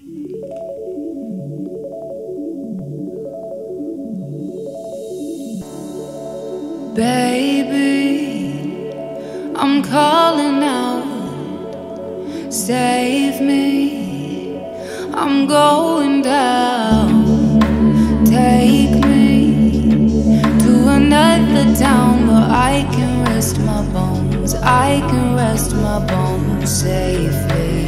Baby, I'm calling out, save me, I'm going down. Take me to another town where I can rest my bones, I can rest my bones safely.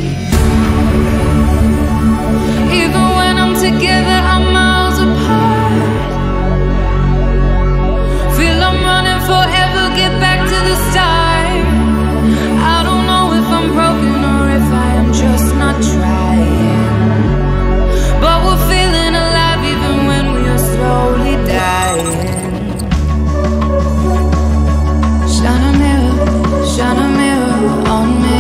Even when I'm together, I'm miles apart. Feel I'm running forever, get back to the start. I don't know if I'm broken or if I am just not trying, but we're feeling alive even when we are slowly dying. Shine a mirror on me.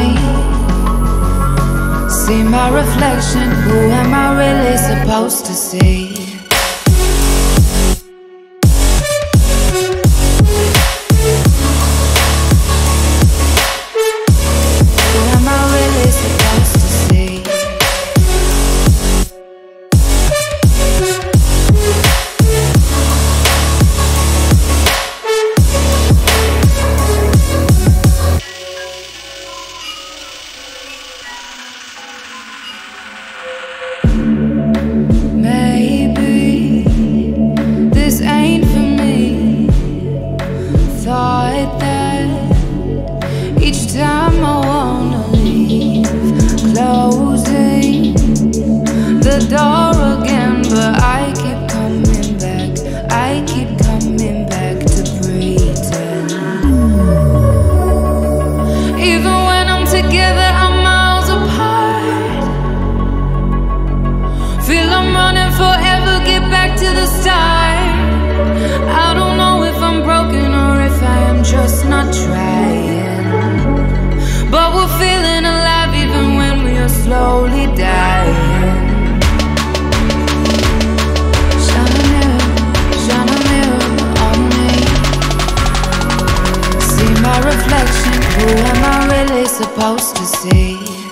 See my reflection, who am I really supposed to see? Each time I wanna leave, closing the door again, but I keep coming back, I keep coming back to pretend. Even when I'm together, I'm miles apart. Feel I'm running forever, get back to the start. I don't know if I'm broken or if I am just not trying, but we're feeling alive even when we are slowly dying. Shine a mirror on me. See my reflection, who am I really supposed to see?